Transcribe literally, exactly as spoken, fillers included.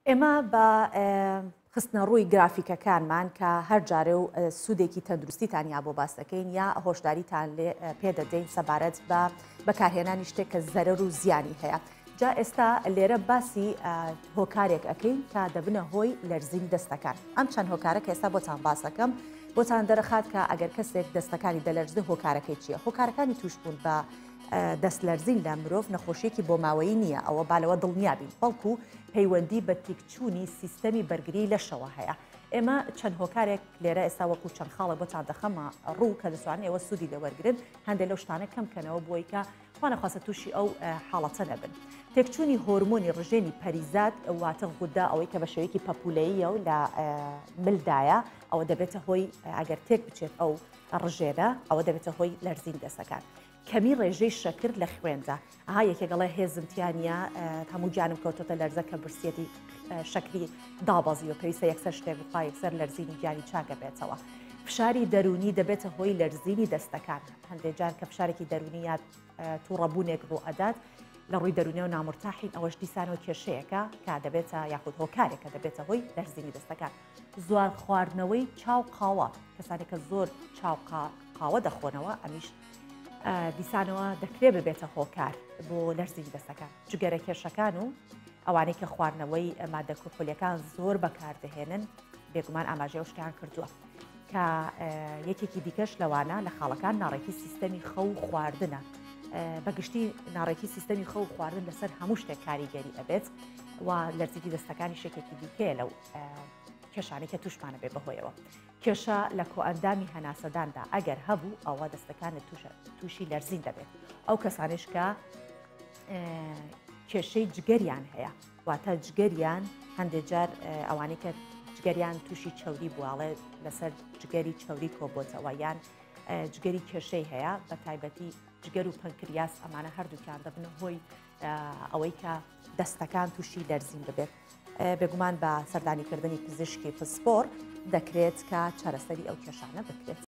ئێمە بە خستنە ڕووی گرافیکەکانمان کە هەر جارێ و سوودێکی تەندروستیتان یا بۆ باس دەکەین یا هۆشداریتان لێ پێدەدەین سەبارەت بە بەکارهێنانی شتێک کە زەرەر و زیانی هەیە. جا ئێستا لێرە باسی هۆکارێک ئەەکەین کە دەبنە هۆی لەرزین دەستەکان. ئەم چەند هۆکارەکە ئێستا بۆتان باس دەکەم بۆتان دەرەخات کە ئەگەر کەسێک دەستەکانی دەلەرزە هۆکارەکەی چییە؟ هۆکارەکانی توشبوون بە دەستلەرزین لە مرۆڤ نەخۆشیەکی بۆ ماوەیی نییە، ئەوە بالەوە دڵنیابین، بەڵکو پەیوەندی بە تێکچوونی سیستەمی بەرگری لەشەوە هەیە. ئێمە چەند هۆکارێک لێرە ئێستا وەکو چەند خاڵە بۆتان دەخەمە ڕوو کە دەسوانێت ئێوە سوودی لەوەرگرن، هەندێک لەو شتانە کەمکەنەوە بۆی کە خوا نەخواستە تووشی ئەو حاڵەتە نەبن. تێکچوونی هۆرمۆنی ڕژێنی پەریزاد واتە غودا ئەوەی کە بە شێوەیەکی پەپولەییە و لە ملدایە، ئەوە دەبێتە هۆی ئەگەر تێک بچێت ئەو ڕژێرە ئەوە دەبێتە هۆی لەرزین دەستەکان. کەمی ڕێژەی شەکر لە خوێندا، ئاها یەکێگەڵێ هێزمتیانە هەموو جانم کەوتۆتە لەرزە کە برسێتی شەکری دابەزی و پێویستە یەکسەر شتێک بخوا یەکسەر لەرزینی گیانی چاکە بێتەوە. فشاری دەرونی دەبێتە هۆی لەرزینی دەستەکان. هەندێک جار کە فشارێکی دەرونی یا تووڕەبوونێک ڕوو ئەدات لە ڕووی دەرونی و نامرتاحین، ئەوەش دیسانەوە کێشەیەەکە کە دەبێتە یاخود هۆکارێکە دەبێتە هۆی لەرزینی دەستەکان. زوار خواردنەوەی چاو قاوە، کەسانێکە زۆر چاو قاوە دەخۆنەوە ئەمیش دیسانەوە دەکرێت ببێتە هۆکار بۆ لەرزینی دەستەکان. جگەرە کێشەکان و ئەوانەی کە خواردنەوەی مادە کۆکۆلیەکان زۆر بەکاردەهێنن بێگومان ئاماژەی ئەو شتیان کردووە کە یەکێکی دیکەش لەوانە لە خاڵەکان ناڕێکی سیستەمی خەو و خواردنە. بەگشتی ناڕێکی سیستەمی خەو و خواردن لەسەر هەموو شتێک کاریگەری ئەبێت و لەرزینی دەستەکانی شتێکی دیکەیە لەو کێشانەی کە توشمانە بێ بەهۆیەوە. کێشە لە کۆئەندامی هەناسەداندا ئەگەر هەبوو ئەوە دەستەکانت تووشی لەرزین دەبێت. ئەو کەسانش کە کێشەی جگەریان هەیە، واتە جگەریان هەندێک جار ئەوانەی کە جگەریان تووشی چەوری بواڵێ لەسەر جگەری چەوری کۆبۆتەوە یان جگەری کێشەی هەیە، بە تایبەتی جگەر و پەنکریاس، ئەمانە هەردووکیان دەبنە هۆی ئەوەی کە دەستەکان تووشی لەرزین ببێت. بێگومان بە سەردانیکردنی پزیشکی پسپۆر دەکرێت کە چارەسەری ئەو کێشانە بکرێت.